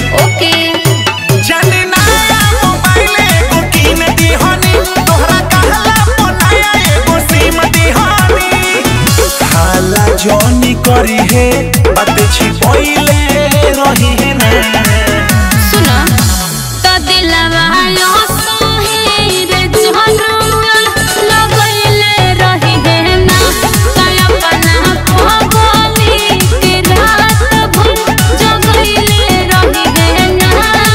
ओके जाने ना मोबाइल को कीन दी हनी तोहरा कहला बनाया एगो सिम दी हनी हाला जोनी करी है बात छिपइले रही है ना सुना तो दिलवा लो सोहे रे जहनुआ लगइले रही है ना काया बना भगोली के रात भर जगइले रही है ना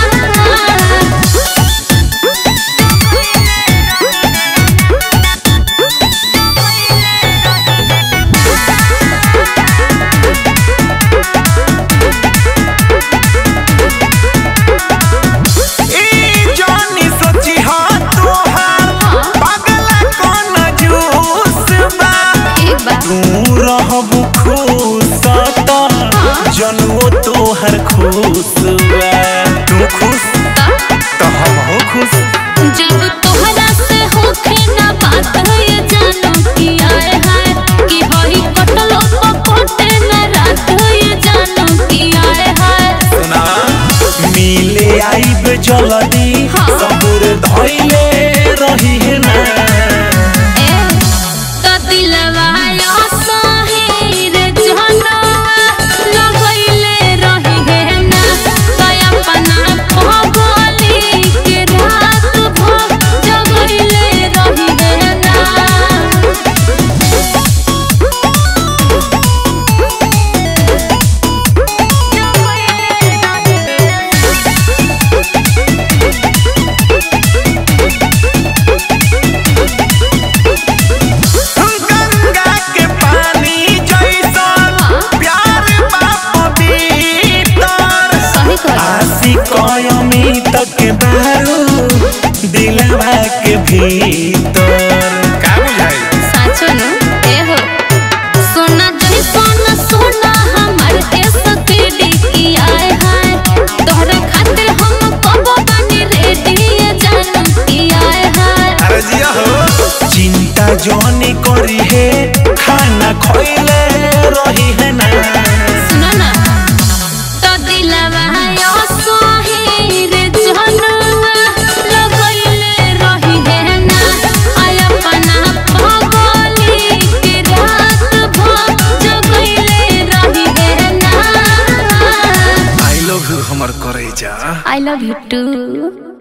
जनुओ तोहर खुश तू खुश तो हम हो खुश जब तोहरा से होखे ना बात ये जानो कि आए है कि होई कटलो पकोटे ना रात ये जानो कि आए है सुना मिले आइब जल्दी सबूर धइले रही है ना तो दिलवा लो सोहे रे जहनुआ लगइले रही है ना काया बना भगोली के रात भर जगइले रही है ना गंगा के पानी जैसन प्यार बाप भीतर सही कर आशिक अमित के बारू दिलवा के भीतर का बुझाई साचो नु ए हो सोना जई सोना सोना हमर देश के डिकी आए हाय तोहरा खातिर हम कबो बनी रेडी जानम की आए हाय अरे जिया हो चिंता जोनी करी है खाना खोइले रही है ना सुनो ना तो दिलवा यो सोहे रे जहनुआ लगइले रही है ना आया बना भगोली के रात भर जगइले रही है ना आई लव यू हमर करे जा I love you too.